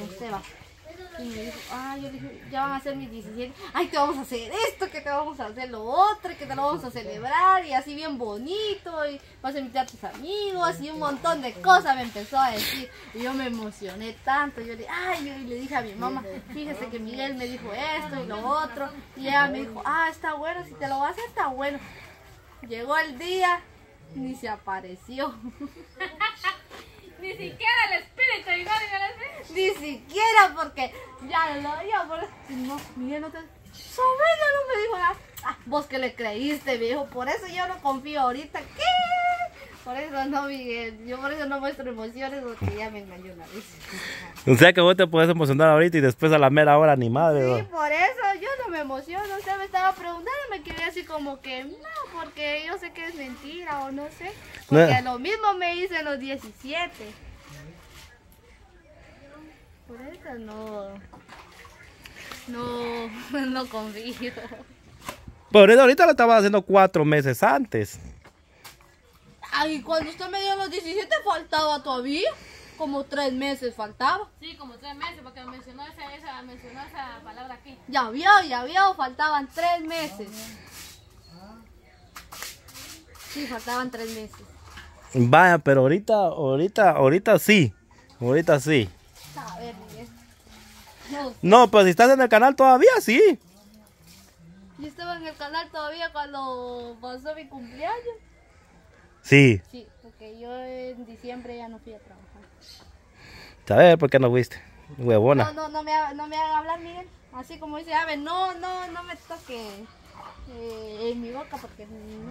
usted va. Y me dijo, yo le dije, ya van a ser mis 17. Ay, te vamos a hacer esto, que te vamos a hacer lo otro, que te lo vamos a celebrar, y así bien bonito, y vas a invitar a tus amigos, y un montón de cosas me empezó a decir. Y yo me emocioné tanto, yo le dije a mi mamá, fíjese que Miguel me dijo esto y lo otro, y ella me dijo, está bueno, si te lo vas a hacer, está bueno. Llegó el día, ni se apareció. Ni siquiera el espíritu, y no, ni siquiera, porque ya lo yo por eso, no, Miguel no te... Sobrino no me dijo nada. Vos que le creíste, viejo, por eso yo no confío ahorita. ¿Qué? Por eso no, Miguel, yo por eso no muestro emociones, porque ya me engañó una vez. O sea que vos te puedes emocionar ahorita y después a la mera hora ni madre, sí, ¿no? por eso yo no me emociono. Usted me estaba preguntando y me quedé así como que no, porque yo sé que es mentira o no sé. Porque lo mismo me hice en los 17. Por eso no confío. Por eso ahorita lo estaba haciendo 4 meses antes. Ay, cuando usted me dio los 17 faltaba todavía. Como 3 meses faltaba. Sí, como 3 meses, porque mencionó esa palabra aquí. Ya vio, faltaban 3 meses. Sí, faltaban 3 meses. Vaya, pero ahorita sí. Ahorita sí. A ver, Miguel. No, pues si estás en el canal todavía, sí. Yo estaba en el canal todavía cuando pasó mi cumpleaños. Sí. Sí, porque yo en diciembre ya no fui a trabajar. ¿Sabes por qué no fuiste? Huevona. No me haga hablar, Miguel. Así como dice Ave, no me toque en mi boca porque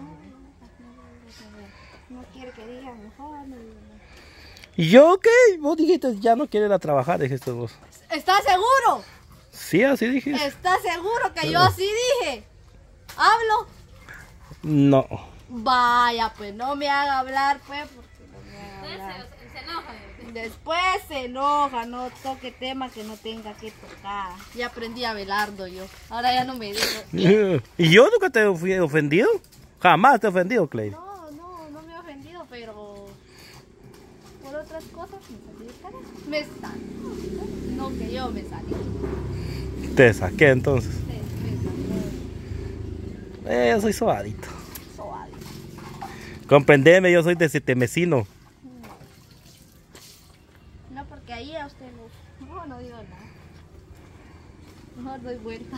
no quiere que diga mejor. ¿Y yo qué? Vos dijiste ya no quieres ir a trabajar, dijiste vos. ¿Estás seguro? Sí, así dijiste. ¿Estás seguro que yo así dije? ¿Hablo? No. Vaya, pues no me haga hablar, pues, porque no me haga hablar. Se enoja. Después se enoja, no toque tema que no tenga que tocar. Ya aprendí a Belardo yo. Ahora ya no me digo. ¿Y yo nunca te he ofendido? Jamás te he ofendido, Clay. No me he ofendido, pero por otras cosas me salí de cara. Me salí. No que yo me salí. Te saqué entonces. Me salió Yo soy sobadito. suave. Comprendeme, yo soy de Sitemecino. No, porque ahí a usted no digo nada. Mejor doy vuelta.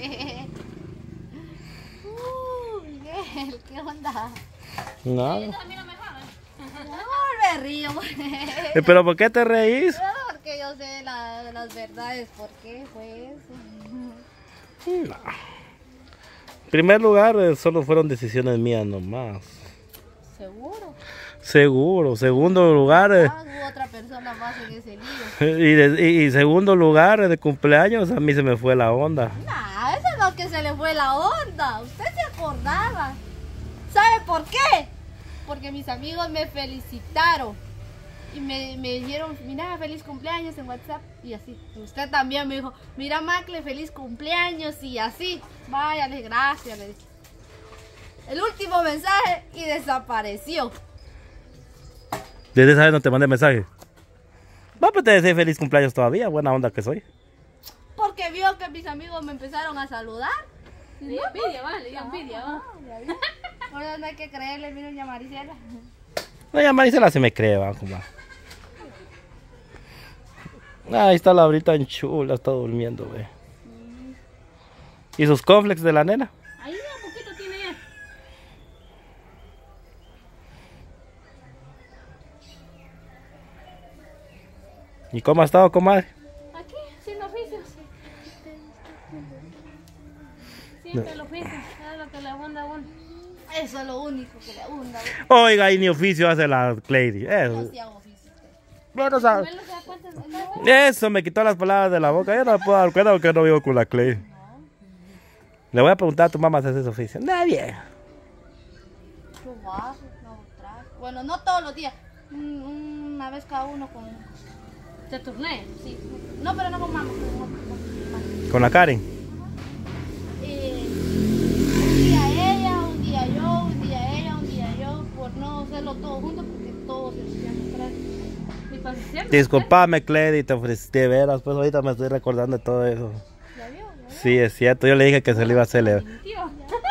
Miguel, ¿qué onda? Nada. A mí no me jodan. No, me río. ¿Pero por qué te reís? Porque yo sé las verdades. ¿Por qué fue eso? No. En primer lugar, solo fueron decisiones mías nomás. ¿Seguro? Seguro. Segundo lugar, Hubo otra persona más en ese lío. y segundo lugar, de cumpleaños, a mí se me fue la onda. Nah, eso no que se le fue la onda. Usted se acordaba. ¿Sabe por qué? Porque mis amigos me felicitaron. Y me dijeron, mira, feliz cumpleaños en WhatsApp. Y así. Usted también me dijo, mira, Macle, feliz cumpleaños. Y así. Váyale, gracias, le dije. El último mensaje y desapareció. Desde esa vez no te mandé mensaje. Va, pues te deseo feliz cumpleaños todavía, buena onda que soy. Porque vio que mis amigos me empezaron a saludar. Le dio envidia, va, le dio envidia, va. Por eso no hay que creerle, miren ya Maricela. No, ya Marisela se me cree, va, como. Ahí está la ahorita en chula, está durmiendo, ve. ¿Y sus cornflakes de la nena? Ahí un poquito tiene ya. ¿Y cómo ha estado, comadre? Aquí, sin oficios. Siempre el oficio, es lo que le abunda a uno. Eso es lo único que le abunda. Oiga, y ni oficio hace la Clady. No Eso. hacía oficio. Bueno, sabe. ¿No se da cuenta? ¿No? Eso me quitó las palabras de la boca. Yo no me puedo dar cuenta porque no vivo con la Clay. Le voy a preguntar a tu mamá si hace ese oficio. Nadie. Yo bajo, no traje. Bueno, no todos los días. Una vez cada uno con. ¿Te turné? Sí. No, pero no con mamá. Con la Karen. Un día ella, un día yo, un día ella, un día yo. Por no hacerlo todo junto porque todos se ensucian atrás. Mi para diciembre. Disculpame, Cledi, te ofrecí de veras, pues ahorita me estoy recordando de todo eso. ¿Ya vio? Sí, es cierto, yo le dije que se le iba a celebrar. Mintió.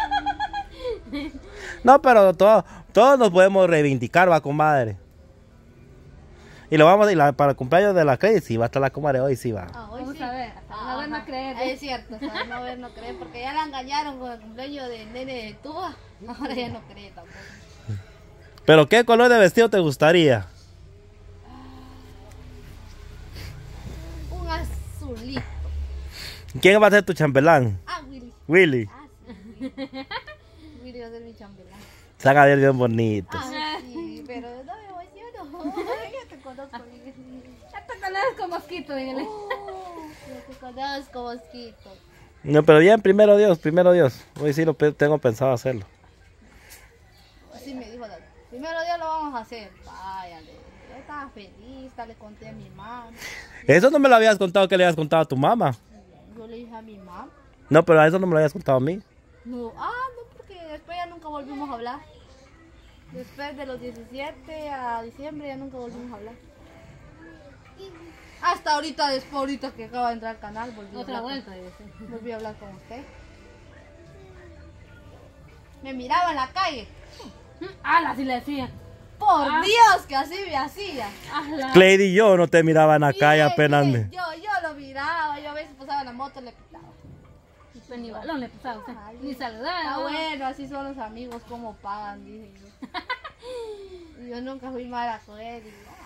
No, pero todos nos podemos reivindicar, va, comadre. Y lo vamos a ir para el cumpleaños de la Cledi, sí, va a estar la comadre hoy, sí va. Ah, hoy Vamos sí. a ver, hasta no ver, no creer. Es cierto, hasta no ver, no creer, porque ya la engañaron con el cumpleaños del nene de Tuba. Ahora ya no cree tampoco. ¿Pero qué color de vestido te gustaría? Un azulito. ¿Quién va a ser tu chambelán? Ah, Willy. Willy. Ah, sí. Willy va a ser mi chambelán. Se van a ver bien bonitos. Ah, sí, pero no me voy yo no. Ya te conozco. Ya te conozco, mosquito, dígale. Ya te conozco, mosquito. No, pero bien, primero Dios, primero Dios. Hoy sí tengo pensado hacerlo. Así me dijo. Primero día lo vamos a hacer. Váyale. Yo estaba feliz, le conté a mi mamá. Eso no me lo habías contado, que le habías contado a tu mamá. Yo le dije a mi mamá. No, pero a eso no me lo habías contado a mí. No, no, porque después ya nunca volvimos a hablar. Después de los 17 a diciembre ya nunca volvimos a hablar. Hasta ahorita, después ahorita que acaba de entrar al canal, Otra vuelta, dice. volví a hablar con usted. Me miraba en la calle. ¡Hala! Sí le decía. Por Dios, que así me hacía. ¡Hala! Cledi y yo no te miraban a calle apenas Bien, me... yo lo miraba, yo a veces pasaba la moto y le pitaba. Pues ni balón le pasaba a usted. Ay, Ni saludaba. Ah, bueno, así son los amigos, como pagan, dije yo. Y yo nunca fui mala con él.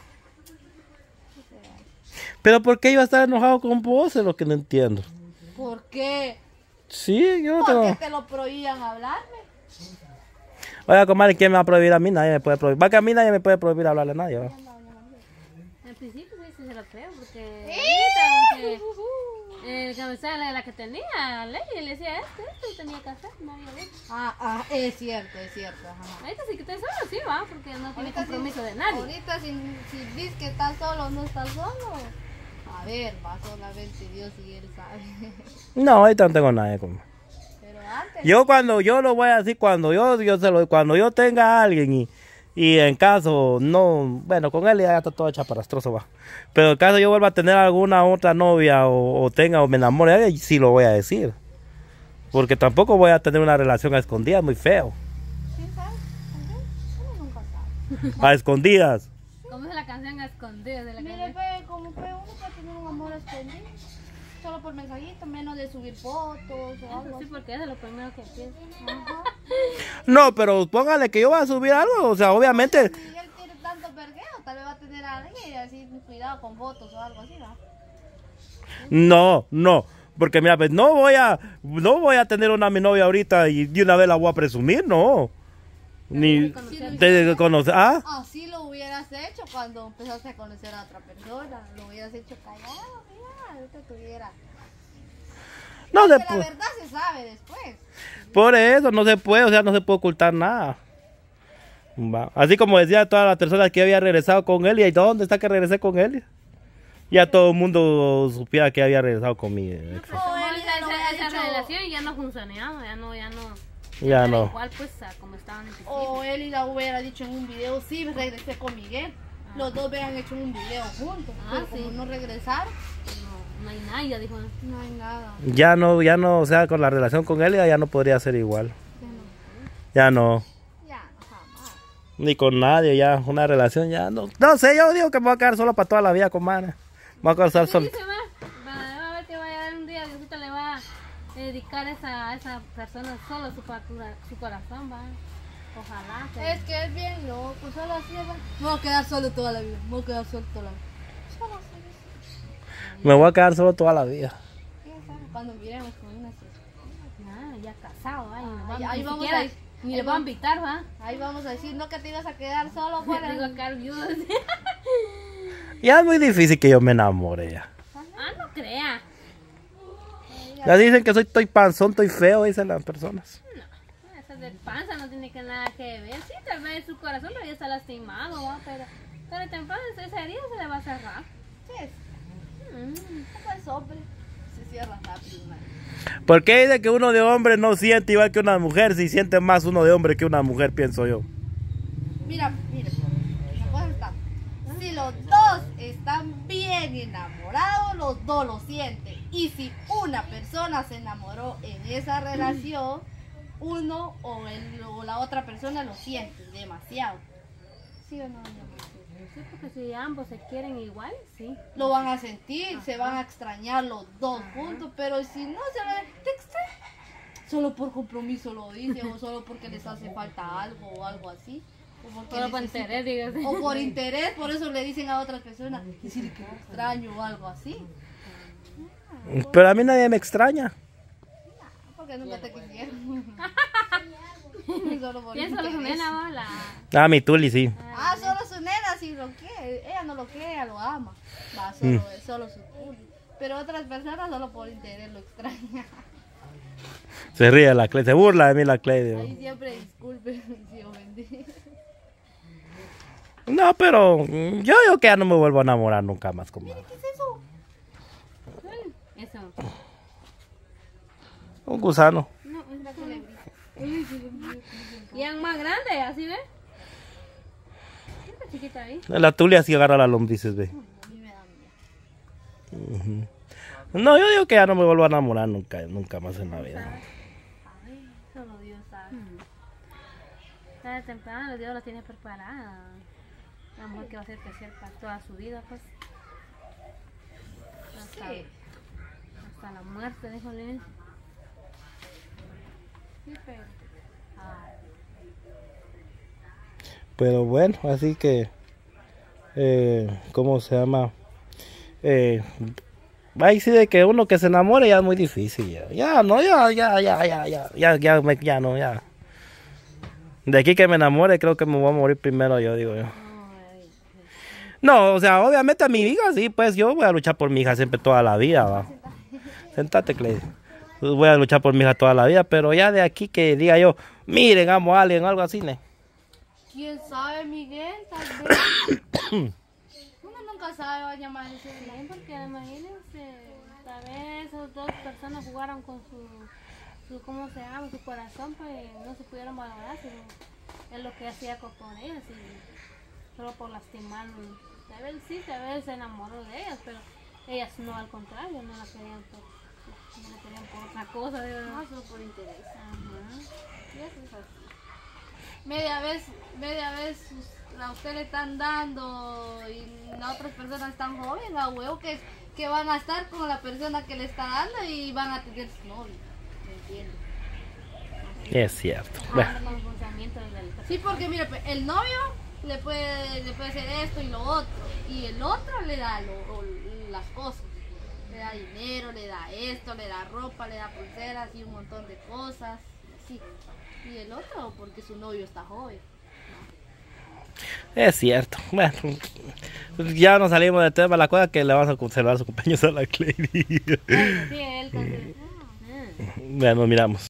Pero ¿por qué iba a estar enojado con vos? Es lo que no entiendo. ¿Por qué? Sí, yo no ¿Por qué tengo... te lo prohibían hablarme? Oiga, comadre, ¿quién me va a prohibir a mí? Nadie me puede prohibir. Va que a mí nadie me puede prohibir hablarle a nadie, ¿va? Al principio sí se lo creo, porque ahorita, porque el cabezal de la que tenía, Ley, le decía esto y tenía que hacer, no había hecho. Es cierto, ajá. Ahorita sí que te solo, sí va, porque no tiene Ahorita compromiso si, de nadie. Ahorita si dices que estás solo o no estás solo. A ver, va solamente Dios y Él sabe. No, ahorita no tengo nadie, comadre. Pero antes. Yo cuando yo lo voy a decir, cuando yo tenga a alguien y en caso no, bueno, con él ya está todo chaparrastroso, va. Pero en caso yo vuelva a tener alguna otra novia o tenga o me enamore de ella, sí lo voy a decir. Porque tampoco voy a tener una relación a escondidas, muy feo. ¿Quién sabe? Uno nunca sabe. A escondidas. Como es la canción escondida de la Mire, canción. ve, como fue uno puede tener un amor escondido. Solo por mensajito, menos de subir fotos o algo Sí, así. porque eso es lo primero que pienso. Ajá. No, pero póngale que yo voy a subir algo, o sea, obviamente. Si él tiene tanto vergueo, tal vez va a tener a alguien y así cuidado con fotos o algo así, ¿no? No, porque mira, pues no voy a tener mi novia ahorita y de una vez la voy a presumir, no. Ni de conocer, Así lo hubieras hecho cuando empezaste a conocer a otra persona. Lo hubieras hecho callado, mira, no te tuviera. no se Porque la puede. verdad se sabe después. Por eso no se puede, o sea, no se puede ocultar nada. Va. Así como decía todas las personas que había regresado con él, ¿y dónde está que regresé con él? Ya todo el mundo supiera que había regresado con mi ex. Como él esa, no había esa dicho- relación ya no funcionaba, ya no. Ya era no. igual pues a como estaban en principio. O él y la hubiera dicho en un video, sí, regresé con Miguel. Los dos hubieran hecho un video juntos. Pero sí. como no regresaron, No hay nada, ya dijo. no hay nada. Ya no, o sea, con la relación con él ya no podría ser igual. Ya no. Ya, jamás. Ni con nadie, ya, una relación ya no. No sé, yo digo que me voy a quedar solo para toda la vida, comadre. Me voy a quedar solo. Sí, se va a ver que vaya a dar un día, Diosito le va a dedicar a esa persona solo su corazón, va. Ojalá. Es que es bien loco, solo así es. Me voy a quedar solo toda la vida. Me voy a quedar solo toda la vida. Solo así. Me voy a quedar solo toda la vida. ¿Quién sabe? Cuando miremos con una sesión. Ya casado, va. Ahí Ni vamos siquiera- a ir. Ni Ahí le voy a vamos. invitar, va. Ahí vamos a decir, no que te ibas a quedar solo fuera. Digo a quedar viudo. Ya es muy difícil que yo me enamore ya. No crea. Ya dicen que estoy panzón, estoy feo, dicen las personas. Eso de panza no tiene que nada que ver. Sí, tal vez su corazón todavía está lastimado, ¿va? Pero temprano esa herida se le va a cerrar. Sí, ¿cómo es hombre? Se cierra rápido, man. ¿Por qué dice que uno de hombre no siente igual que una mujer? Si siente más uno de hombre que una mujer, pienso yo. Mira, la cosa está. Si los dos están bien enamorados, los dos lo sienten. Y si una persona se enamoró en esa relación, uno o la otra persona lo siente demasiado. ¿Sí o no? Sí, porque si ambos se quieren igual, sí. Lo van a sentir, se van a extrañar los dos juntos, pero si no se van te extrañan. Solo por compromiso lo dicen, o solo porque les hace falta algo o algo así. O porque Solo por interés, dígase. o por interés, por eso le dicen a otras personas, decir que lo extraño o algo así. Pero a mí nadie me extraña. Porque nunca te quisieron. Solo por Pienso que su interés. nena va la... Ah, mi Tuli, sí. Ah, solo su nena si lo quiere. Ella no lo quiere, ella lo ama. Va, solo su Tuli. Pero otras personas solo por interés lo extrañan. Se ríe la Clay, se burla de mí la Clay. Ahí siempre disculpe si ofendí. No, pero yo digo que ya no me vuelvo a enamorar nunca más, comadre. ¿Qué es eso? Eso. Un gusano. No, es la que le y es más grande, así ve. Esta chiquita ahí. La Tuli así agarra las lombrices, ve. A mí me da miedo. No, yo digo que ya no me vuelvo a enamorar nunca más en la vida. Ay, solo Dios sabe. Tarde o temprano Dios la tiene preparada. La mujer que va a ser especial para toda su vida, pues. Sí. Hasta la muerte, dijo él. Sí, pero. Ay. Pero bueno, así que, ¿cómo se llama? Ahí sí de que uno que se enamore ya es muy difícil, ya no. De aquí que me enamore creo que me voy a morir primero yo, digo yo. No, o sea, obviamente a mi hija sí, pues yo voy a luchar por mi hija siempre toda la vida, va. Sentate, Clay. Voy a luchar por mi hija toda la vida, pero ya de aquí que diga yo, miren, amo a alguien, algo así, ¿no? ¿Quién sabe, Miguel? Tal vez. Uno nunca sabe, va a llamar ese día. También porque imagínense, tal vez esas dos personas jugaron con su ¿cómo se llama? Su corazón, pues no se pudieron valorar, sino es lo que hacía con ellas y solo por lastimar. Tal vez sí, tal vez se enamoró de ellas, pero ellas no, al contrario, no la querían por otra cosa, de verdad. No, solo por interés. Ajá. Y eso es así. Media vez a usted le están dando y las otras personas están jóvenes, a huevo que van a estar con la persona que le está dando y van a tener su novio. ¿Me entiendes? Es cierto. Bueno, Con los pensamientos del Sí, porque mire, pues, el novio le puede hacer esto y lo otro, y el otro le da las cosas. Le da dinero, le da esto, le da ropa, le da pulseras y un montón de cosas. Sí. Y el otro porque su novio está joven. es cierto. Bueno, ya nos salimos del tema, la cosa que le vamos a conservar su cumpleaños a la Clay. Sí, él considera. Bueno, miramos.